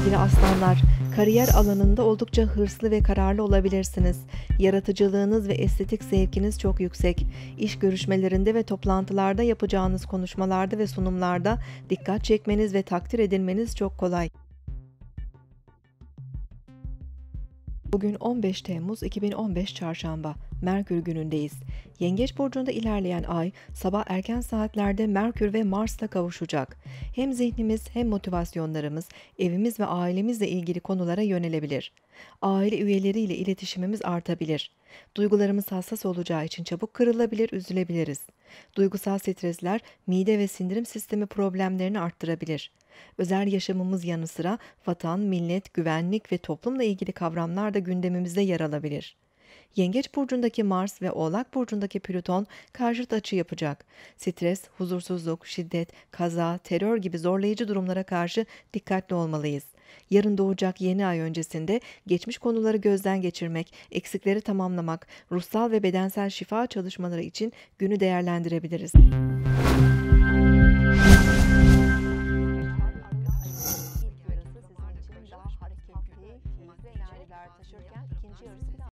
Sevgili aslanlar, kariyer alanında oldukça hırslı ve kararlı olabilirsiniz. Yaratıcılığınız ve estetik zevkiniz çok yüksek. İş görüşmelerinde ve toplantılarda yapacağınız konuşmalarda ve sunumlarda dikkat çekmeniz ve takdir edilmeniz çok kolay. Bugün 15 Temmuz 2015 Çarşamba, Merkür günündeyiz. Yengeç burcunda ilerleyen ay, sabah erken saatlerde Merkür ve Mars'la kavuşacak. Hem zihnimiz hem motivasyonlarımız, evimiz ve ailemizle ilgili konulara yönelebilir. Aile üyeleriyle iletişimimiz artabilir. Duygularımız hassas olacağı için çabuk kırılabilir, üzülebiliriz. Duygusal stresler mide ve sindirim sistemi problemlerini arttırabilir. Özel yaşamımız yanı sıra vatan, millet, güvenlik ve toplumla ilgili kavramlar da gündemimizde yer alabilir. Yengeç burcundaki Mars ve Oğlak burcundaki Plüton karşıt açı yapacak. Stres, huzursuzluk, şiddet, kaza, terör gibi zorlayıcı durumlara karşı dikkatli olmalıyız. Yarın doğacak yeni ay öncesinde geçmiş konuları gözden geçirmek, eksikleri tamamlamak, ruhsal ve bedensel şifa çalışmaları için günü değerlendirebiliriz.